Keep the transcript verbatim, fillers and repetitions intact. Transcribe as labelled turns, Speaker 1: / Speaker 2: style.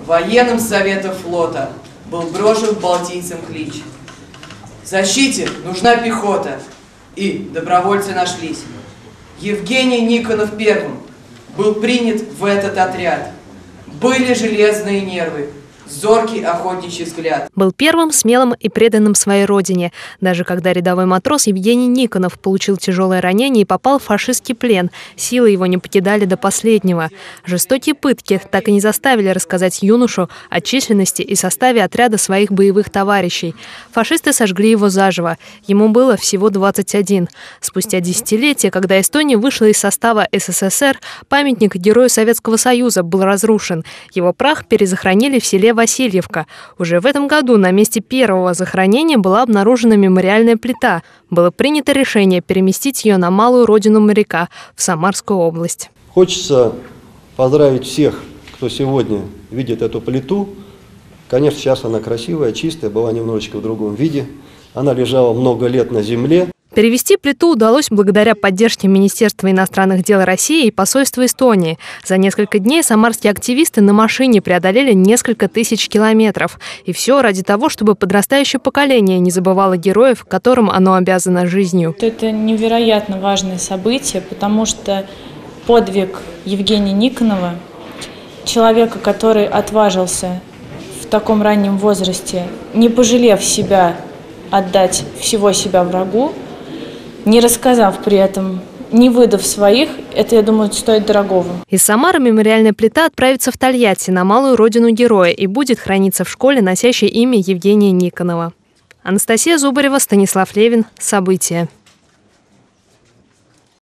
Speaker 1: военным советом флота был брошен балтийцам клич: «Защите нужна пехота!» И добровольцы нашлись. Евгений Никонов первым был принят в этот отряд. Были железные нервы, зоркий охотничий взгляд.
Speaker 2: Был первым, смелым и преданным своей родине. Даже когда рядовой матрос Евгений Никонов получил тяжелое ранение и попал в фашистский плен, силы его не покидали до последнего. Жестокие пытки так и не заставили рассказать юношу о численности и составе отряда своих боевых товарищей. Фашисты сожгли его заживо. Ему было всего двадцать один. Спустя десятилетия, когда Эстония вышла из состава СССР, памятник Герою Советского Союза был разрушен. Его прах перезахоронили в селе Васильевка. Уже в этом году на месте первого захоронения была обнаружена мемориальная плита. Было принято решение переместить ее на малую родину моряка, в Самарскую область.
Speaker 3: Хочется поздравить всех, кто сегодня видит эту плиту. Конечно, сейчас она красивая, чистая, была немножечко в другом виде. Она лежала много лет на земле.
Speaker 2: Перевести плиту удалось благодаря поддержке Министерства иностранных дел России и посольства Эстонии. За несколько дней самарские активисты на машине преодолели несколько тысяч километров. И все ради того, чтобы подрастающее поколение не забывало героев, которым оно обязано жизнью.
Speaker 4: Это невероятно важное событие, потому что подвиг Евгения Никонова, человека, который отважился в таком раннем возрасте, не пожалев себя, отдать всего себя врагу, не рассказав при этом, не выдав своих, это, я думаю, стоит дорогого.
Speaker 2: Из Самары мемориальная плита отправится в Тольятти, на малую родину героя, и будет храниться в школе, носящей имя Евгения Никонова. Анастасия Зубарева, Станислав Левин. События.